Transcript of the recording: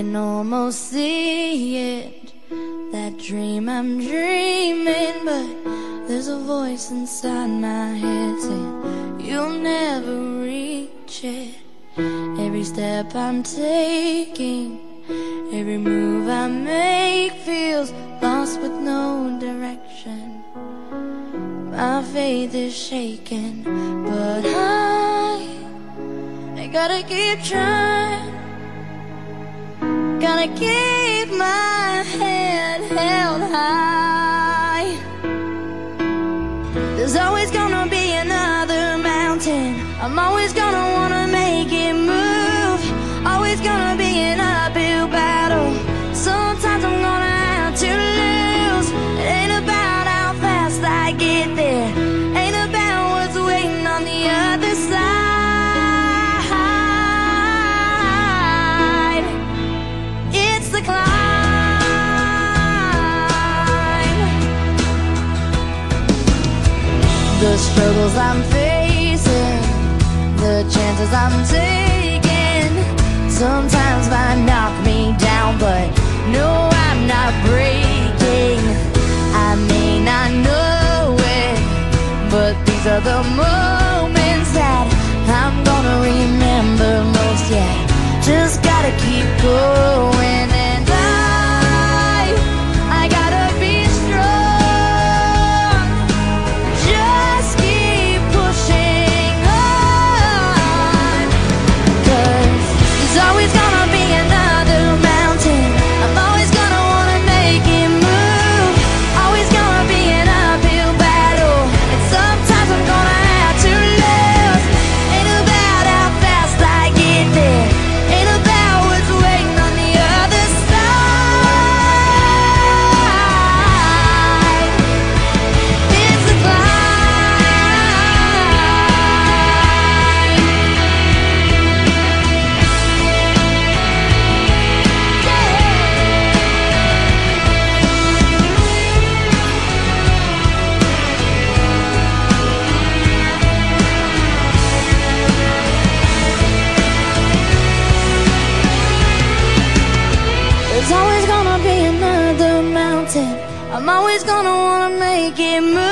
can almost see it, that dream I'm dreaming, but there's a voice inside my head saying you'll never reach it. Every step I'm taking, every move I make feels lost with no direction. My faith is shaken, but I gotta keep trying. Gotta keep my head held high. There's always gonna be another mountain. I'm always gonna wanna make it move. Always gonna be an uphill battle. Sometimes I'm gonna have to lose. It ain't about how fast I get there, ain't about what's waiting on the other side. It's the climb. The struggles I'm facing, the chances I'm taking, sometimes might knock me down, but no, I'm not breaking. I may not know it, but these are the moments that I'm gonna remember most. Yeah, just gotta keep going, and I gotta be strong. Just keep pushing on, 'cause there's always gonna be another mountain. I'm always gonna wanna make it move. Always gonna be an uphill battle, and sometimes I'm gonna have to lose. Ain't about how fast I get there, ain't about what's waiting on the other side. It's the There's always gonna be another mountain. I'm always gonna wanna make it move.